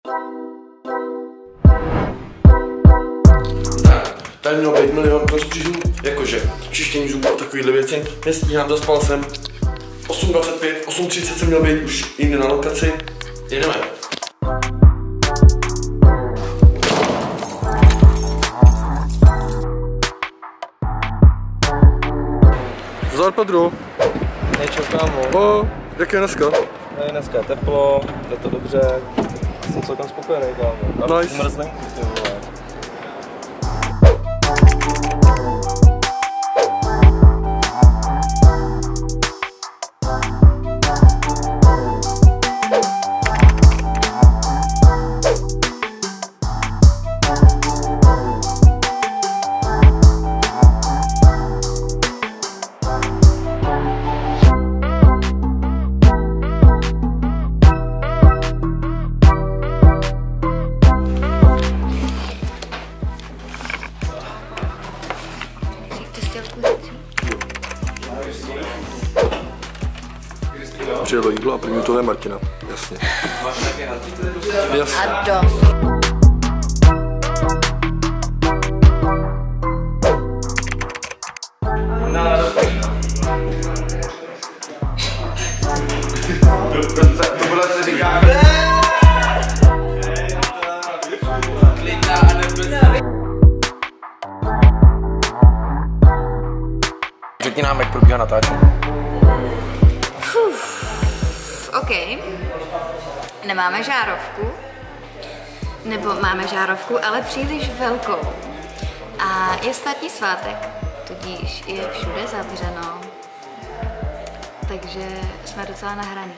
Tady mělo být milion prostřihů, jakože čištění zubů a takovýhle věci. Nestíhám, zaspal jsem. 8:25, 8:30 jsem měl být už jinde na lokaci. Jedeme. Zdar Pedro. Nečo, kámo. Jak je dneska? Dneska je teplo, jde to dobře. Jsem celkem spokojený, kámo. Nice. Mrzne, ty vole. Přijelo jídlo a první to je Martina. Jasně. Jasně. A dost. To bude se říká. Řekni nám, jak probíhá natáčení. OK. Nemáme žárovku. Nebo máme žárovku, ale příliš velkou. A je státní svátek, tudíž je všude zavřeno. Takže jsme docela nahraní.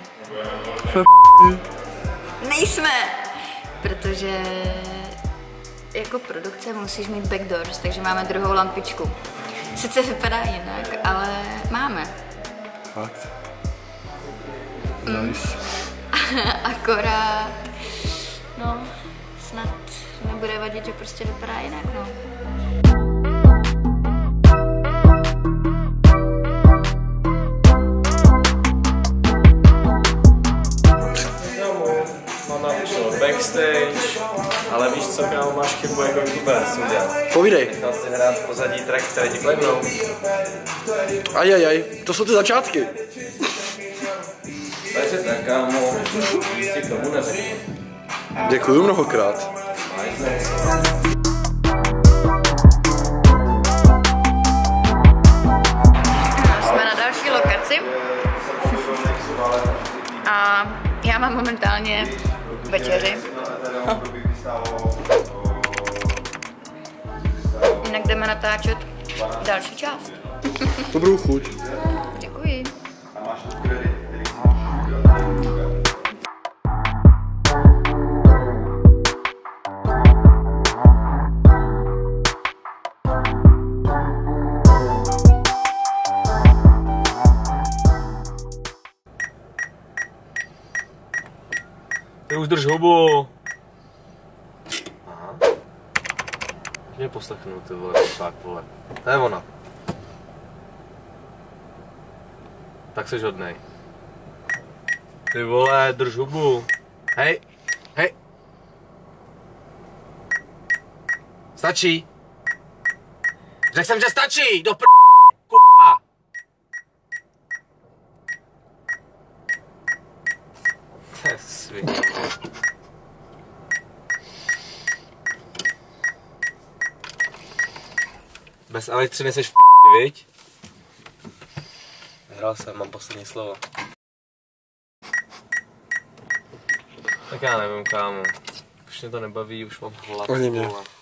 Nejsme! Protože jako produkce musíš mít backdoors, takže máme druhou lampičku. Sice vypadá jinak, ale máme. Fakt. Nice. Akorát, no, snad nebude vadit, že prostě vypadá jinak, no. Mám například backstage, ale víš co, kámo, máš chybu jako youtuber, jsem udělal. Povídej. Nechal si hrát v pozadí track, který ti klepnou. Ajajaj, to jsou ty začátky. Takže tak, kámo, nic ti k tomu neřeknu. Děkuju mnohokrát. Jsme na další lokaci. A já mám momentálně večeři. Jinak jdeme natáčet další část. Dobrou chuť. Děkuji. Ty už drž hubu. Aha. Mě poslechnu, ty vole, tak vole. To je ona. Tak seš hodnej. Ty vole, drž hubu. Hej, hej. Stačí. Řekl jsem, že stačí, do k***a. To je svině. Bez elektřiny seš v p***, viď? Hrál jsem, mám poslední slovo. Tak já nevím, kámo. Už mě to nebaví, už mám hlad. Ani mě.